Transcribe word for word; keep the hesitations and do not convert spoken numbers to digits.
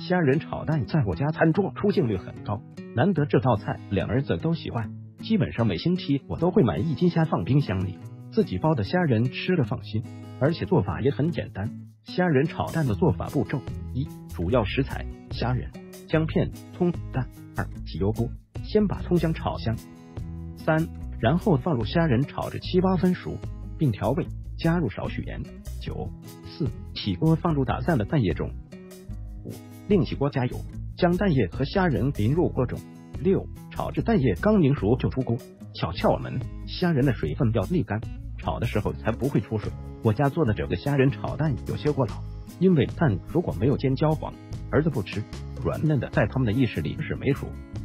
虾仁炒蛋在我家餐桌出镜率很高，难得这道菜两儿子都喜欢，基本上每星期我都会买一斤虾放冰箱里，自己包的虾仁吃了放心，而且做法也很简单。虾仁炒蛋的做法步骤：一、主要食材虾仁、姜片、葱、蛋。二、起油锅，先把葱姜炒香。三、然后放入虾仁炒至七八分熟，并调味，加入少许盐、酒。四、起锅放入打散的蛋液中。五、另起锅加油，将蛋液和虾仁淋入锅中。六、炒至蛋液刚凝熟就出锅。小窍门：虾仁的水分要沥干，炒的时候才不会出水。我家做的这个虾仁炒蛋有些过老，因为蛋如果没有煎焦黄，儿子不吃，软嫩的在他们的意识里是没熟。